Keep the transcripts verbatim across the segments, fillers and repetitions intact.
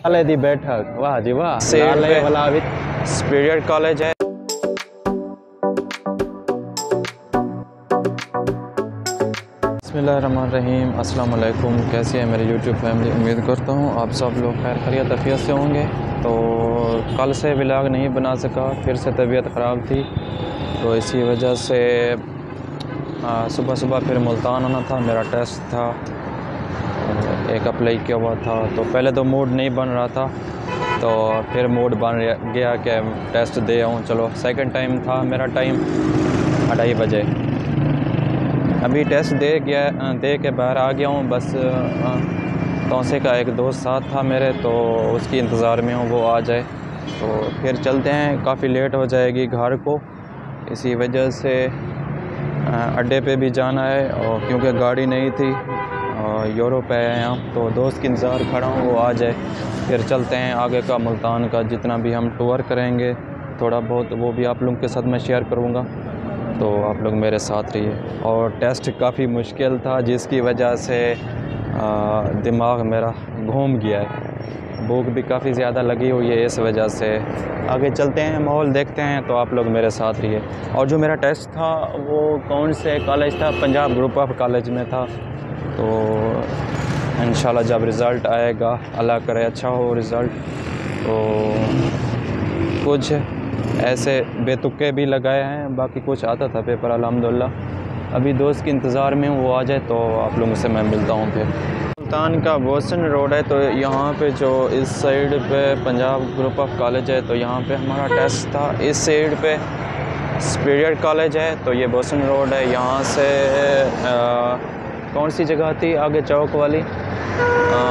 लाले दी बैठक, वाह जी वाह। लाले वाला सुपीरियर कॉलेज है। बिस्मिल्लाहिर्रहमानिर्रहीम, अस्सलाम वालेकुम। कैसी है मेरी यूट्यूब फैमिली? उम्मीद करता हूँ आप सब लोग खैर खैरियत आफियत से होंगे। तो कल से व्लॉग नहीं बना सका, फिर से तबीयत ख़राब थी, तो इसी वजह से सुबह सुबह फिर मुल्तान आना था, मेरा टेस्ट था, एक अप्लाई किया हुआ था। तो पहले तो मूड नहीं बन रहा था, तो फिर मूड बन गया कि टेस्ट दे आऊँ। चलो सेकंड टाइम था मेरा, टाइम ढाई बजे। अभी टेस्ट दे गया, दे के बाहर आ गया हूँ। बस तौसे का एक दोस्त साथ था मेरे, तो उसकी इंतज़ार में हूँ वो आ जाए तो फिर चलते हैं। काफ़ी लेट हो जाएगी घर को, इसी वजह से अड्डे पे भी जाना है, और क्योंकि गाड़ी नहीं थी और यूरोप पे आए हम, तो दोस्त के इंतज़ार खड़ा हूँ वो आ जाए, फिर चलते हैं आगे का मुल्तान का जितना भी हम टूर करेंगे थोड़ा बहुत वो भी आप लोगों के साथ मैं शेयर करूँगा, तो आप लोग मेरे साथ रहिए। और टेस्ट काफ़ी मुश्किल था, जिसकी वजह से दिमाग मेरा घूम गया है, भूख भी काफ़ी ज़्यादा लगी हुई है, इस वजह से आगे चलते हैं, माहौल देखते हैं, तो आप लोग मेरे साथ रहिए। और जो मेरा टेस्ट था वो कौन से कॉलेज था? पंजाब ग्रुप ऑफ कॉलेज में था। तो इंशाल्लाह जब रिज़ल्ट आएगा, अल्लाह करे अच्छा हो रिज़ल्ट, तो कुछ ऐसे बेतुके भी लगाए हैं, बाकी कुछ आता था पेपर अल्हम्दुलिल्लाह। अभी दोस्त के इंतज़ार में वो आ जाए तो आप लोगों से मैं मिलता हूँ। फिर मुल्तान का बोसन रोड है, तो यहाँ पे जो इस साइड पे पंजाब ग्रुप ऑफ कॉलेज है, तो यहाँ पे हमारा टेस्ट था। इस साइड पे सुपीरियर कॉलेज है, तो ये बोसन रोड है। यहाँ से आ, कौन सी जगह थी आगे चौक वाली, आ,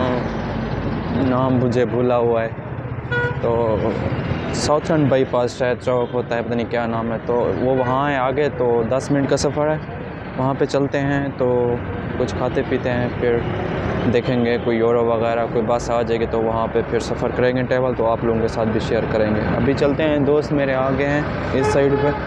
नाम मुझे भूला हुआ है, तो साउथर्न बाईपास शायद चौक होता है, पता नहीं क्या नाम है, तो वो वहाँ है आगे। तो दस मिनट का सफ़र है, वहाँ पे चलते हैं, तो कुछ खाते पीते हैं, फिर देखेंगे कोई यूरो वगैरह कोई बस आ जाएगी, तो वहाँ पे फिर सफ़र करेंगे ट्रैवल, तो आप लोगों के साथ भी शेयर करेंगे। अभी चलते हैं, दोस्त मेरे आगे हैं इस साइड पे।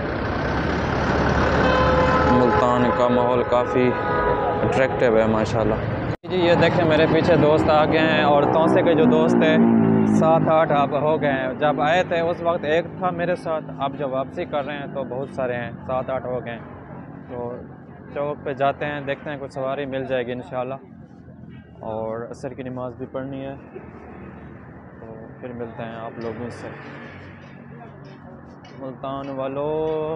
मुल्तान का माहौल काफ़ी अट्रैक्टिव है माशाल्लाह जी। ये देखें मेरे पीछे दोस्त आ गए हैं, और तौसे के जो दोस्त है सात आठ अब हो गए हैं। जब आए थे उस वक्त एक था मेरे साथ, अब जब वापसी कर रहे हैं तो बहुत सारे हैं, सात आठ हो गए हैं। तो चौक पे जाते हैं, देखते हैं कुछ सवारी मिल जाएगी इंशाल्लाह, और असर की नमाज़ भी पढ़नी है, तो फिर मिलते हैं आप लोगों से। मुल्तान वालों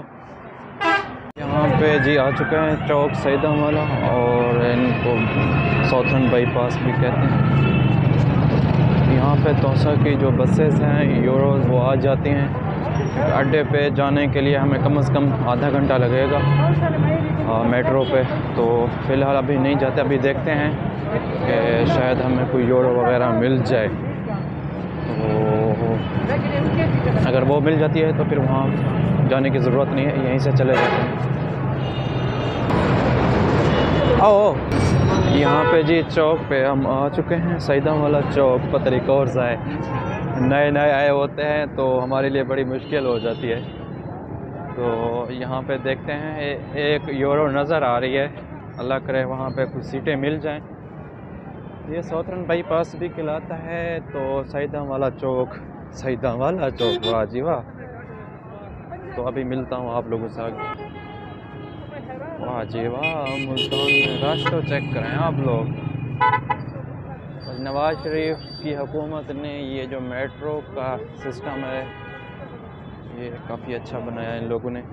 यहाँ पे जी आ चुके हैं चौक सईदा वाला, और इनको साउथर्न बाईपास भी कहते हैं। यहाँ पे तौसा की जो बसेस हैं यूरो वो आ जाती हैं। अड्डे पे जाने के लिए हमें कम से कम आधा घंटा लगेगा आ, मेट्रो पे। तो फ़िलहाल अभी नहीं जाते, अभी देखते हैं कि शायद हमें कोई यूरो वगैरह मिल जाए, तो अगर वो मिल जाती है तो फिर वहाँ जाने की ज़रूरत नहीं है, यहीं से चले जाते हैं। आओ यहाँ पे जी चौक पे हम आ चुके हैं, सईदा वाला चौक। पता नहीं कौन सा है, नए नए आए होते हैं तो हमारे लिए बड़ी मुश्किल हो जाती है। तो यहाँ पे देखते हैं, ए, एक यूरो नज़र आ रही है, अल्लाह करे वहाँ पे कुछ सीटें मिल जाएं। ये साउथर्न बाईपास भी कहलाता है, तो सईदा वाला चौक, सईदा वाला चौक, वाह जी वाह। तो अभी मिलता हूँ आप लोगों से आगे। वाह जी वाह, मुल्तान में रश तो चेक करें आप लोग। नवाज शरीफ की हुकूमत ने ये जो मेट्रो का सिस्टम है ये काफ़ी अच्छा बनाया है इन लोगों ने।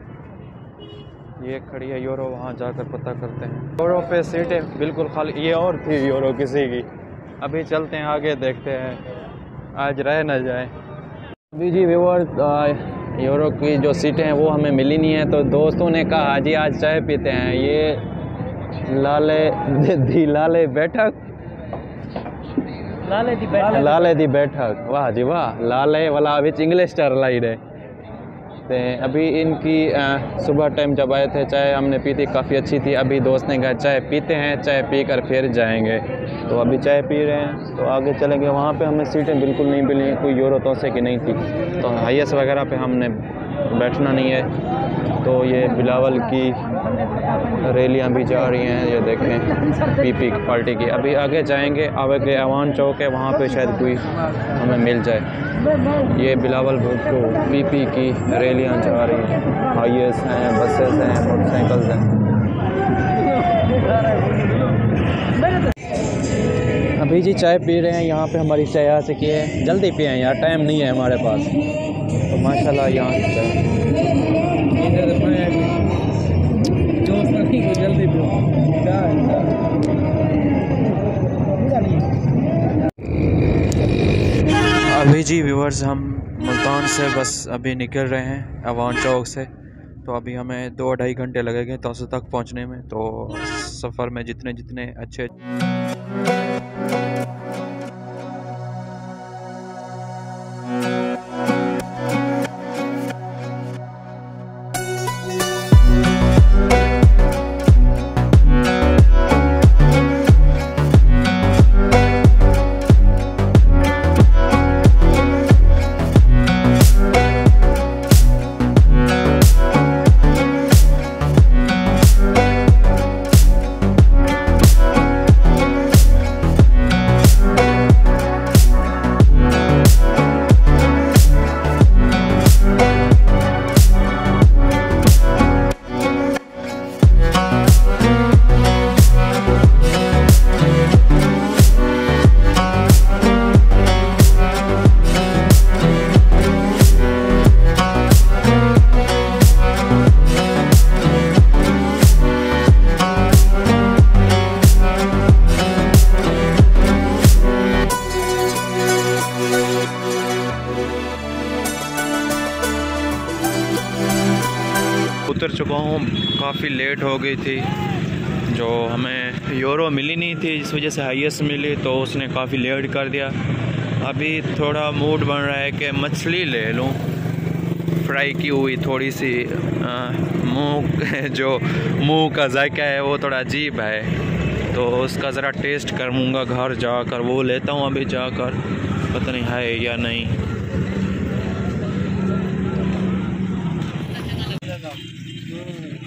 ये खड़ी है यूरो, वहाँ जाकर पता करते हैं। यूरो पे सीटें बिल्कुल खाली, ये और थी यूरो किसी की। अभी चलते हैं आगे, देखते हैं आज रह न जाए। अभी जी व्यूअर्स यूरो की जो सीटें हैं वो हमें मिली नहीं है, तो दोस्तों ने कहा जी आज चाय पीते हैं। ये लाले दी लाले बैठक, लाले दी बैठक, लाले दी बैठक, वाह जी वाह। लाले वाला विच इंग्लिश स्टाइल है। तो अभी इनकी आ, सुबह टाइम जब आए थे चाय हमने पी थी, काफ़ी अच्छी थी। अभी दोस्त ने कहा चाय पीते हैं, चाय पी कर फिर जाएंगे, तो अभी चाय पी रहे हैं, तो आगे चलेंगे। वहाँ पे हमें सीटें बिल्कुल नहीं मिली, कोई यूरो तौसे की नहीं थी, तो हाईएस्ट वगैरह पे हमने बैठना नहीं है। तो ये बिलावल की रैलियां भी जा रही हैं, ये देखें पीपी पार्टी की। अभी आगे जाएंगे, आगे अवान चौक है, वहाँ पे शायद कोई हमें मिल जाए। ये बिलावल भुट्टो पीपी की रैलियां जा रही हैं, हाईएस हैं, बसेस हैं, मोटरसाइकिल्स हैं। अभी जी चाय पी रहे हैं, यहाँ पे हमारी चाय आ चुकी है। जल्दी पिए यार, टाइम नहीं है हमारे पास। तो माशाल्लाह यहाँ की चाय जल्दी पियो। अभी जी व्यूअर्स हम मुल्तान से बस अभी निकल रहे हैं अवान चौक से। तो अभी हमें दो ढाई घंटे लगेंगे तौसे तक पहुंचने में। तो सफ़र में जितने जितने अच्छे उतर चुका हूँ। काफ़ी लेट हो गई थी, जो हमें यूरो मिली नहीं थी, जिस वजह से हाईएस्ट मिली, तो उसने काफ़ी लेट कर दिया। अभी थोड़ा मूड बन रहा है कि मछली ले लूँ, फ्राई की हुई थोड़ी सी। मुँह जो मुँह का जायका है वो थोड़ा अजीब है, तो उसका ज़रा टेस्ट करूँगा घर जाकर। वो लेता हूँ अभी जाकर, पता नहीं है या नहीं।